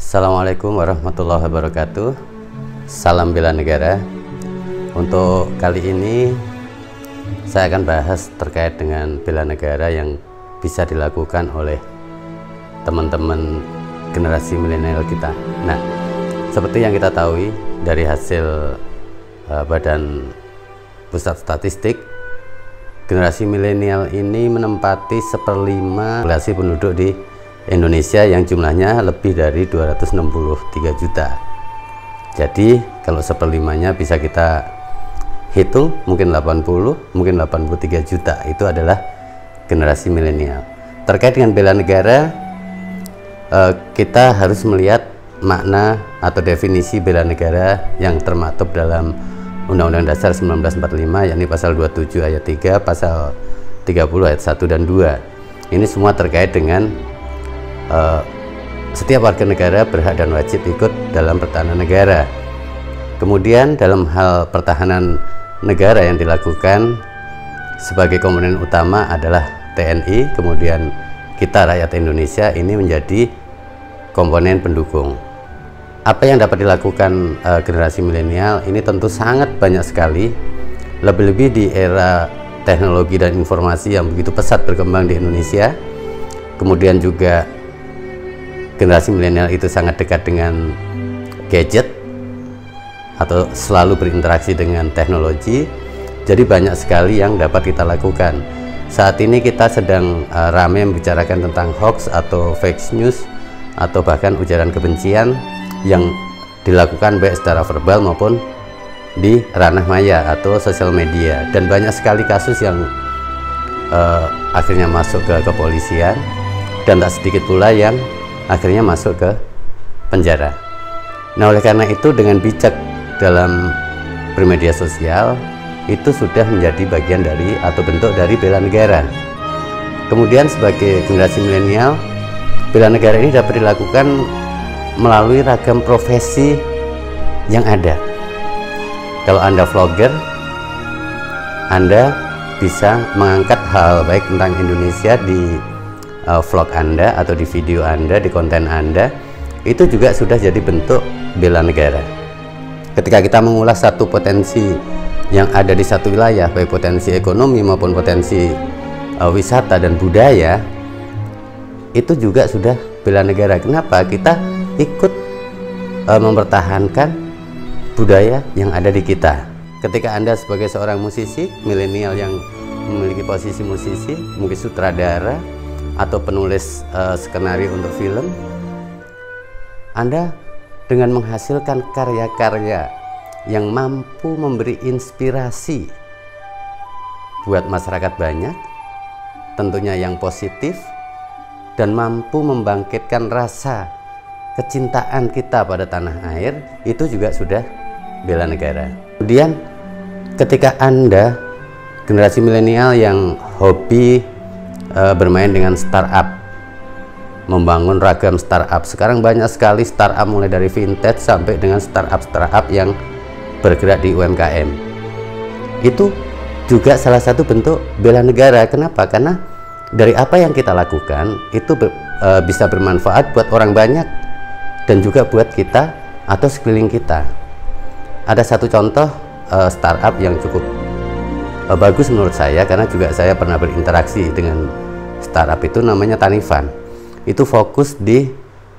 Assalamualaikum warahmatullahi wabarakatuh. Salam bela negara. Untuk kali ini saya akan bahas terkait dengan bela negara yang bisa dilakukan oleh teman-teman generasi milenial kita. Nah, seperti yang kita tahu dari hasil Badan Pusat Statistik, generasi milenial ini menempati 1/5 populasi penduduk di Indonesia yang jumlahnya lebih dari 263 juta. Jadi kalau 1/5-nya bisa kita hitung, mungkin 80, mungkin 83 juta itu adalah generasi milenial. Terkait dengan bela negara, kita harus melihat makna atau definisi bela negara yang termaktub dalam Undang-Undang Dasar 1945, yakni pasal 27 ayat 3, pasal 30 ayat 1 dan 2. Ini semua terkait dengan setiap warga negara berhak dan wajib ikut dalam pertahanan negara. Kemudian dalam hal pertahanan negara yang dilakukan sebagai komponen utama adalah TNI, kemudian kita rakyat Indonesia ini menjadi komponen pendukung. Apa yang dapat dilakukan generasi milenial ini tentu sangat banyak sekali, lebih-lebih di era teknologi dan informasi yang begitu pesat berkembang di Indonesia. Kemudian juga generasi milenial itu sangat dekat dengan gadget atau selalu berinteraksi dengan teknologi. Jadi banyak sekali yang dapat kita lakukan. Saat ini kita sedang ramai membicarakan tentang hoax atau fake news atau bahkan ujaran kebencian yang dilakukan baik secara verbal maupun di ranah maya atau sosial media, dan banyak sekali kasus yang akhirnya masuk ke kepolisian, dan tak sedikit pula yang akhirnya masuk ke penjara. Nah, oleh karena itu dengan bijak dalam bermedia sosial itu sudah menjadi bagian dari atau bentuk dari bela negara. Kemudian sebagai generasi milenial, bela negara ini dapat dilakukan melalui ragam profesi yang ada. Kalau Anda vlogger, Anda bisa mengangkat hal baik tentang Indonesia di vlog Anda atau di video Anda, di konten Anda. Itu juga sudah jadi bentuk bela negara. Ketika kita mengulas satu potensi yang ada di satu wilayah, baik potensi ekonomi maupun potensi wisata dan budaya, itu juga sudah bela negara. Kenapa? Kita ikut mempertahankan budaya yang ada di kita. Ketika Anda sebagai seorang musisi milenial yang memiliki posisi musisi, mungkin sutradara atau penulis skenario untuk film, Anda dengan menghasilkan karya-karya yang mampu memberi inspirasi buat masyarakat banyak, tentunya yang positif, dan mampu membangkitkan rasa kecintaan kita pada tanah air, itu juga sudah bela negara. Kemudian ketika Anda generasi milenial yang hobi bermain dengan startup, membangun ragam startup. Sekarang banyak sekali startup mulai dari vintage sampai dengan startup yang bergerak di UMKM. Itu juga salah satu bentuk bela negara. Kenapa? Karena dari apa yang kita lakukan itu bisa bermanfaat buat orang banyak dan juga buat kita atau sekeliling kita. Ada satu contoh startup yang cukup bagus menurut saya, karena juga saya pernah berinteraksi dengan startup itu, namanya Tanifan. Itu fokus di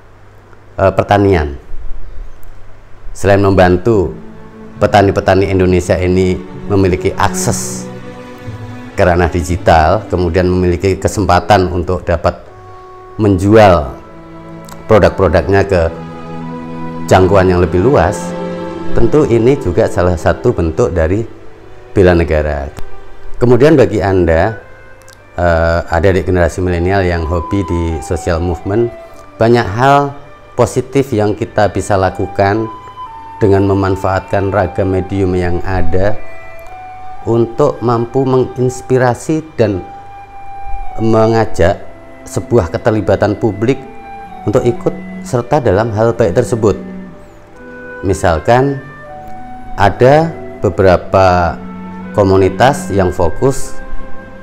pertanian. Selain membantu petani-petani Indonesia ini memiliki akses ke ranah digital, kemudian memiliki kesempatan untuk dapat menjual produk-produknya ke jangkauan yang lebih luas, tentu ini juga salah satu bentuk dari bela negara. Kemudian bagi Anda adik-adik generasi milenial yang hobi di social movement, banyak hal positif yang kita bisa lakukan dengan memanfaatkan ragam medium yang ada untuk mampu menginspirasi dan mengajak sebuah keterlibatan publik untuk ikut serta dalam hal baik tersebut. Misalkan ada beberapa komunitas yang fokus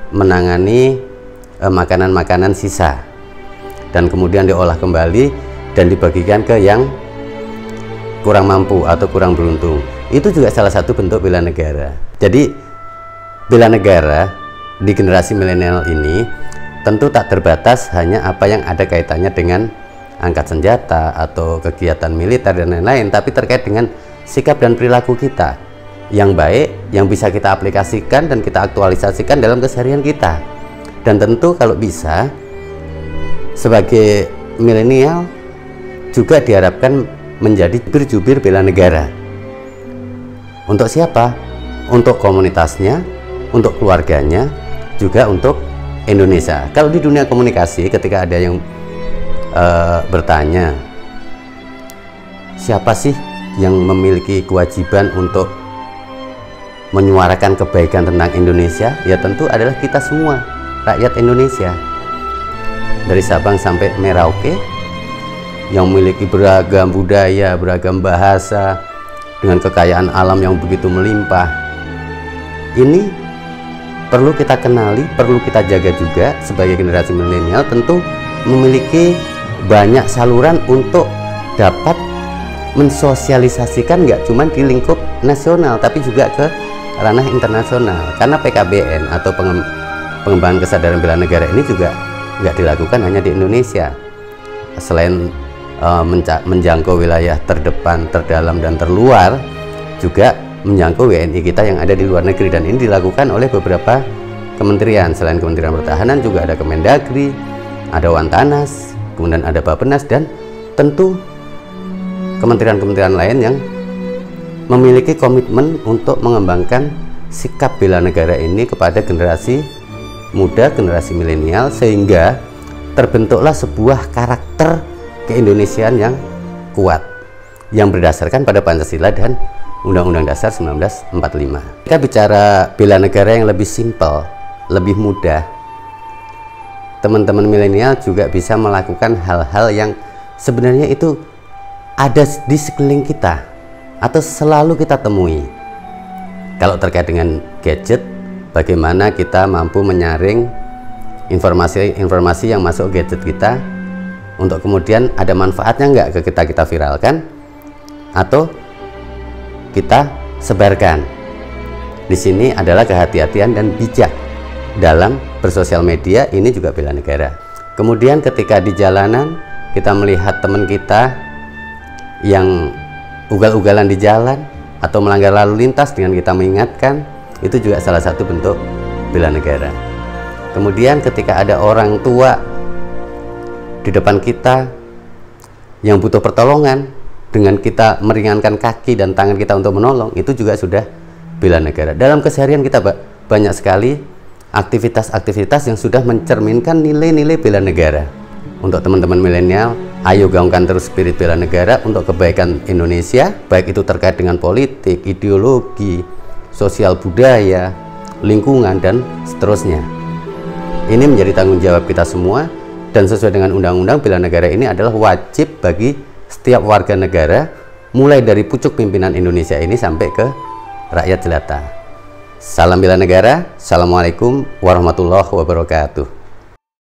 menangani makanan-makanan sisa dan kemudian diolah kembali dan dibagikan ke yang kurang mampu atau kurang beruntung. Itu juga salah satu bentuk bela negara. Jadi bela negara di generasi milenial ini tentu tak terbatas hanya apa yang ada kaitannya dengan angkat senjata atau kegiatan militer dan lain-lain, tapi terkait dengan sikap dan perilaku kita yang baik, yang bisa kita aplikasikan dan kita aktualisasikan dalam keseharian kita. Dan tentu kalau bisa sebagai milenial juga diharapkan menjadi jubir-jubir bela negara. Untuk siapa? Untuk komunitasnya, untuk keluarganya, juga untuk Indonesia. Kalau di dunia komunikasi, ketika ada yang bertanya, siapa sih yang memiliki kewajiban untuk menyuarakan kebaikan tentang Indonesia? Ya tentu adalah kita semua, rakyat Indonesia. Dari Sabang sampai Merauke, yang memiliki beragam budaya, beragam bahasa, dengan kekayaan alam yang begitu melimpah. Ini perlu kita kenali, perlu kita jaga juga sebagai generasi milenial. Tentu memiliki banyak saluran untuk dapat mensosialisasikan, nggak cuma di lingkup nasional tapi juga ke ranah internasional, karena PKBN atau pengembangan kesadaran bela negara ini juga nggak dilakukan hanya di Indonesia. Selain menjangkau wilayah terdepan, terdalam, dan terluar, juga menjangkau WNI kita yang ada di luar negeri, dan ini dilakukan oleh beberapa kementerian. Selain Kementerian Pertahanan juga ada Kemendagri, ada Wantanas, kemudian ada Bappenas, dan tentu kementerian-kementerian lain yang memiliki komitmen untuk mengembangkan sikap bela negara ini kepada generasi muda, generasi milenial, sehingga terbentuklah sebuah karakter keindonesiaan yang kuat yang berdasarkan pada Pancasila dan Undang-Undang Dasar 1945. Kita bicara bela negara yang lebih simpel, lebih mudah. Teman-teman milenial juga bisa melakukan hal-hal yang sebenarnya itu ada di sekeliling kita atau selalu kita temui. Kalau terkait dengan gadget, bagaimana kita mampu menyaring informasi-informasi yang masuk gadget kita untuk kemudian ada manfaatnya nggak ke kita viralkan atau kita sebarkan. Di sini adalah kehati-hatian dan bijak dalam bersosial media, ini juga bela negara. Kemudian ketika di jalanan kita melihat teman kita yang ugal-ugalan di jalan atau melanggar lalu lintas, dengan kita mengingatkan, itu juga salah satu bentuk bela negara. Kemudian ketika ada orang tua di depan kita yang butuh pertolongan, dengan kita meringankan kaki dan tangan kita untuk menolong, itu juga sudah bela negara. Dalam keseharian kita banyak sekali aktivitas-aktivitas yang sudah mencerminkan nilai-nilai bela negara. Untuk teman-teman milenial, ayo gaungkan terus spirit bela negara untuk kebaikan Indonesia, baik itu terkait dengan politik, ideologi, sosial budaya, lingkungan, dan seterusnya. Ini menjadi tanggung jawab kita semua, dan sesuai dengan undang-undang, bela negara ini adalah wajib bagi setiap warga negara, mulai dari pucuk pimpinan Indonesia ini sampai ke rakyat jelata. Salam bela negara. Assalamualaikum warahmatullahi wabarakatuh.